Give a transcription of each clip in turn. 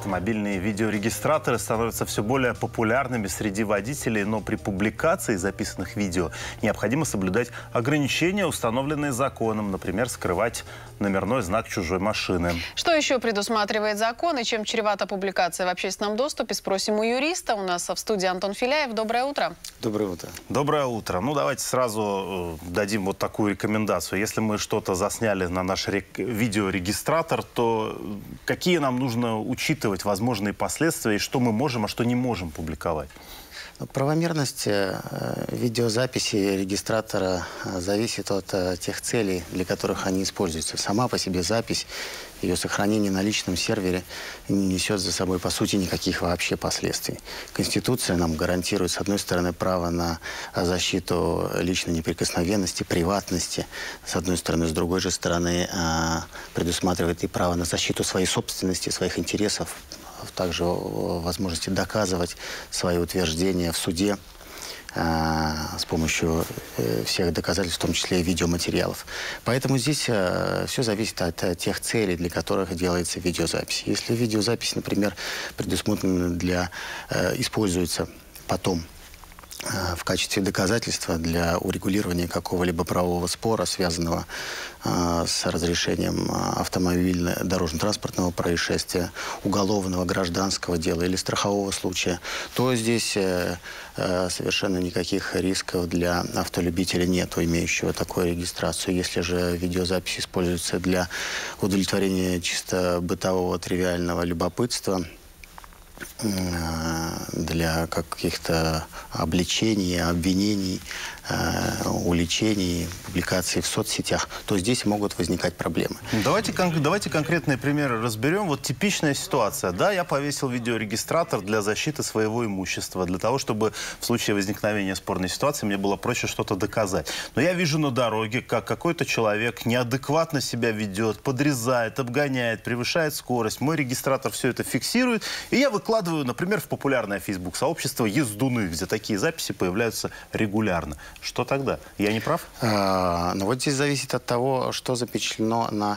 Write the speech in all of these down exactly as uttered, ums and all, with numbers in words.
Автомобильные видеорегистраторы становятся все более популярными среди водителей, но при публикации записанных видео необходимо соблюдать ограничения, установленные законом, например, скрывать номерной знак чужой машины. Что еще предусматривает закон и чем чревата публикация в общественном доступе, спросим у юриста. У нас в студии Антон Филяев. Доброе утро. Доброе утро. Доброе утро. Ну, давайте сразу э, дадим вот такую рекомендацию. Если мы что-то засняли на наш видеорегистратор, то какие нам нужно учитывать возможные последствия и что мы можем, а что не можем публиковать? Правомерность видеозаписи регистратора зависит от тех целей, для которых они используются. Сама по себе запись, ее сохранение на личном сервере не несет за собой, по сути, никаких вообще последствий. Конституция нам гарантирует, с одной стороны, право на защиту личной неприкосновенности, приватности, с одной стороны, с другой же стороны, предусматривает и право на защиту своей собственности, своих интересов, также возможности доказывать свои утверждения в суде э, с помощью э, всех доказательств, в том числе и видеоматериалов. Поэтому здесь э, все зависит от, от тех целей, для которых делается видеозапись. Если видеозапись, например, предусмотрена для, э, используется потом в качестве доказательства для урегулирования какого-либо правового спора, связанного э, с разрешением автомобильного дорожно-транспортного происшествия, уголовного, гражданского дела или страхового случая, то здесь э, э, совершенно никаких рисков для автолюбителя нет, имеющего такую регистрацию. Если же видеозапись используется для удовлетворения чисто бытового, тривиального любопытства, для каких-то обличений, обвинений, э, уличений, публикаций в соцсетях, то здесь могут возникать проблемы. Давайте, кон давайте конкретные примеры разберем. Вот типичная ситуация. Да, я повесил видеорегистратор для защиты своего имущества, для того, чтобы в случае возникновения спорной ситуации мне было проще что-то доказать. Но я вижу на дороге, как какой-то человек неадекватно себя ведет, подрезает, обгоняет, превышает скорость. Мой регистратор все это фиксирует, и я выкладываю, например, в популярное Facebook-сообщество «Ездуны», где такие записи появляются регулярно. Что тогда? Я не прав? А, ну вот здесь зависит от того, что запечатлено на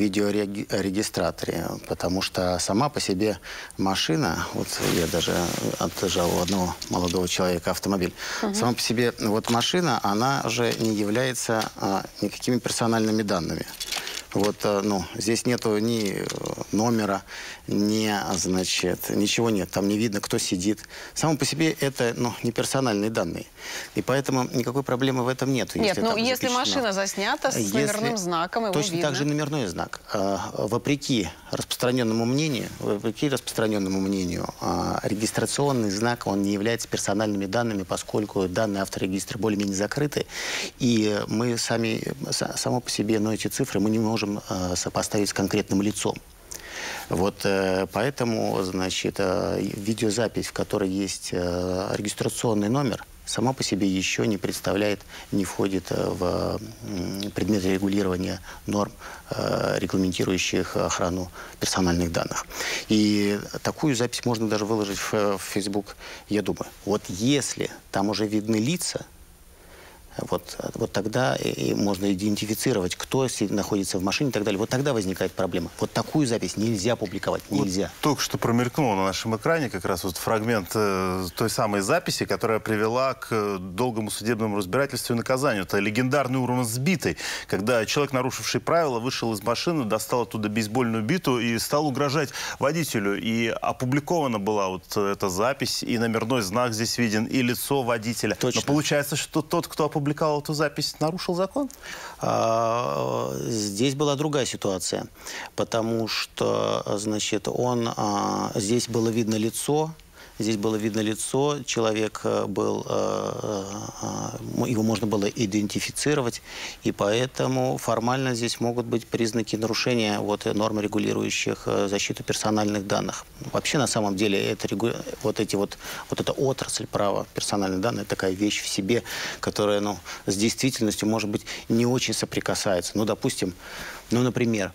видеорегистраторе. Потому что сама по себе машина, вот я даже отжал у одного молодого человека автомобиль, угу. Сама по себе вот машина, она же не является а, никакими персональными данными. Вот, ну, здесь нету ни номера, ни, значит, ничего нет. Там не видно, кто сидит. Само по себе это, ну, не персональные данные. И поэтому никакой проблемы в этом нет. Нет, ну, если машина заснята с если... номерным знаком, его точно видно. так же номерной знак. Вопреки распространенному мнению, вопреки распространенному мнению, регистрационный знак, он не является персональными данными, поскольку данные авторегистра более-менее закрыты. И мы сами, само по себе, но эти цифры мы не можем сопоставить с конкретным лицом. Вот э, поэтому, значит, э, видеозапись, в которой есть э, регистрационный номер, сама по себе еще не представляет, не входит в э, предмет регулирования норм, э, регламентирующих охрану персональных данных. И такую запись можно даже выложить в, в Facebook, я думаю. Вот если там уже видны лица, Вот, вот тогда и можно идентифицировать, кто находится в машине и так далее. Вот тогда возникает проблема. Вот такую запись нельзя публиковать, нельзя. Вот только что промелькнул на нашем экране как раз вот фрагмент э, той самой записи, которая привела к долгому судебному разбирательству и наказанию. Это легендарный урон сбитый, когда человек, нарушивший правила, вышел из машины, достал оттуда бейсбольную биту и стал угрожать водителю. И опубликована была вот эта запись, и номерной знак здесь виден, и лицо водителя. Точно. Но получается, что тот, кто опубликовал Опубликовал эту запись, нарушил закон? А, здесь была другая ситуация, потому что, значит, он, а, здесь было видно лицо, здесь было видно лицо, человек был, а, а, его можно было идентифицировать, и поэтому формально здесь могут быть признаки нарушения вот, норм, регулирующих защиту персональных данных. Вообще, на самом деле, это, вот, эти вот, вот эта отрасль права персональных данных, такая вещь в себе, которая ну, с действительностью, может быть, не очень соприкасается. Ну, допустим, ну, например,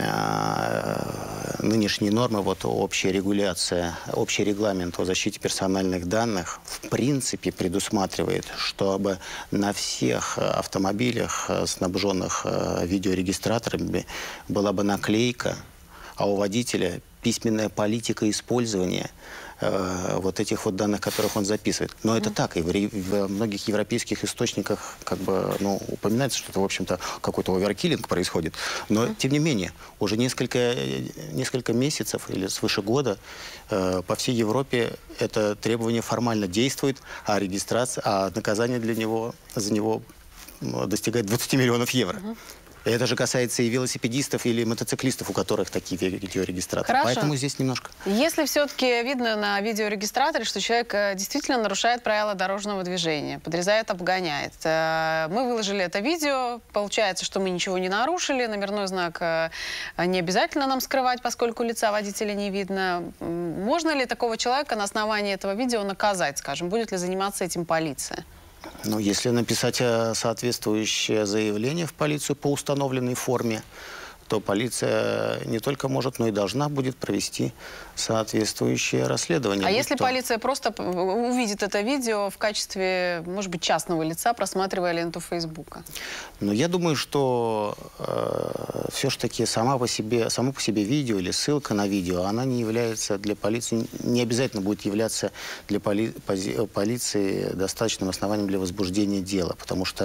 нынешние нормы, вот общая регуляция, общий регламент о защите персональных данных в принципе предусматривает, чтобы на всех автомобилях, снабженных видеорегистраторами, была бы наклейка, а у водителя письменная политика использования э, вот этих вот данных, которых он записывает. Но mm-hmm. это так, и в, в многих европейских источниках как бы, ну, упоминается, что это, в общем-то, какой-то оверкиллинг происходит. Но, mm-hmm. тем не менее, уже несколько, несколько месяцев или свыше года э, по всей Европе это требование формально действует, а регистрация, а наказание для него, за него достигает двадцати миллионов евро. Mm-hmm. Это же касается и велосипедистов или мотоциклистов, у которых такие видеорегистраторы. Хорошо. Поэтому здесь немножко... Если все-таки видно на видеорегистраторе, что человек действительно нарушает правила дорожного движения, подрезает, обгоняет. Мы выложили это видео, получается, что мы ничего не нарушили, номерной знак не обязательно нам скрывать, поскольку лица водителя не видно. Можно ли такого человека на основании этого видео наказать, скажем? Будет ли заниматься этим полиция? Ну, если написать соответствующее заявление в полицию по установленной форме, то полиция не только может, но и должна будет провести соответствующее расследование. А если то... полиция просто увидит это видео в качестве, может быть, частного лица, просматривая ленту Фейсбука? Ну, я думаю, что э, все-таки сама по себе, само по себе видео или ссылка на видео, она не является для полиции, не обязательно будет являться для поли, пози, полиции достаточным основанием для возбуждения дела, потому что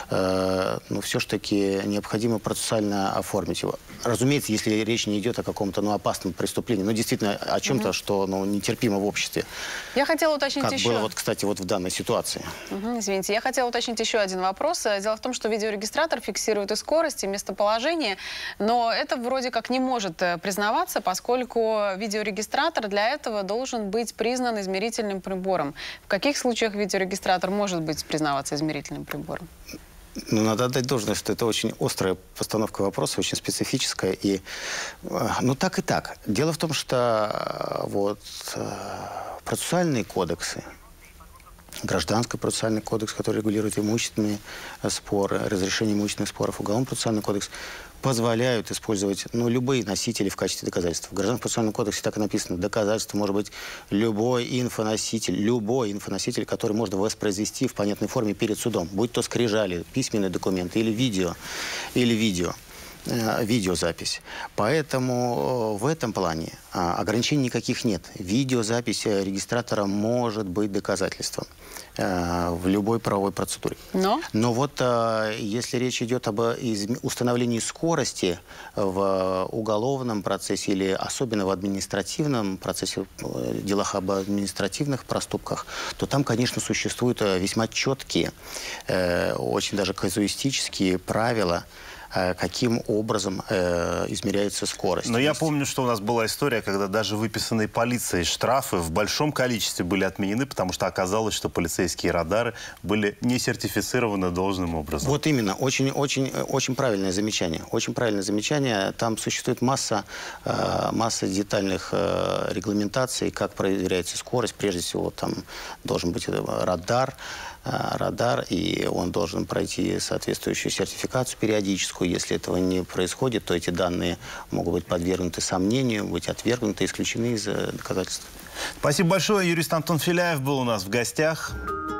э, ну, все-таки необходимо процессуально оформить его. Разумеется, если речь не идет о каком-то ну, опасном преступлении, ну, действительно, о чем-то, угу. что ну, нетерпимо в обществе. Я хотела уточнить как еще... было, вот, кстати, вот в данной ситуации. Угу, извините, я хотела уточнить еще один вопрос. Дело в том, что видеорегистратор фиксирует и скорость, и местоположение, но это вроде как не может признаваться, поскольку видеорегистратор для этого должен быть признан измерительным прибором. В каких случаях видеорегистратор может быть признаваться измерительным прибором? Ну, надо отдать должное, что это очень острая постановка вопроса, очень специфическая. И, ну, так и так. Дело в том, что вот процессуальные кодексы, Гражданский процессуальный кодекс, который регулирует имущественные споры, разрешение имущественных споров, Уголовный процессуальный кодекс, позволяют использовать ну, любые носители в качестве доказательств. В Гражданском процессуальном кодексе так и написано. Доказательство может быть любой инфоноситель, любой инфоноситель, который можно воспроизвести в понятной форме перед судом. Будь то скрижали, письменный документ или видео, или видео. видеозапись. Поэтому в этом плане ограничений никаких нет. Видеозапись регистратора может быть доказательством в любой правовой процедуре. Но, Но вот если речь идет об установлении скорости в уголовном процессе или особенно в административном процессе, в делах об административных проступках, то там, конечно, существуют весьма четкие, очень даже казуистические правила, каким образом э, измеряется скорость. Но я помню, что у нас была история, когда даже выписанные полицией штрафы в большом количестве были отменены, потому что оказалось, что полицейские радары были не сертифицированы должным образом. Вот именно. Очень, очень, очень правильное замечание. Очень правильное замечание. Там существует масса, э, масса детальных э, регламентаций, как проверяется скорость. Прежде всего, там должен быть радар, радар, и он должен пройти соответствующую сертификацию периодическую. Если этого не происходит, то эти данные могут быть подвергнуты сомнению, быть отвергнуты, исключены из доказательств. Спасибо большое. Юрист Антон Филяев был у нас в гостях.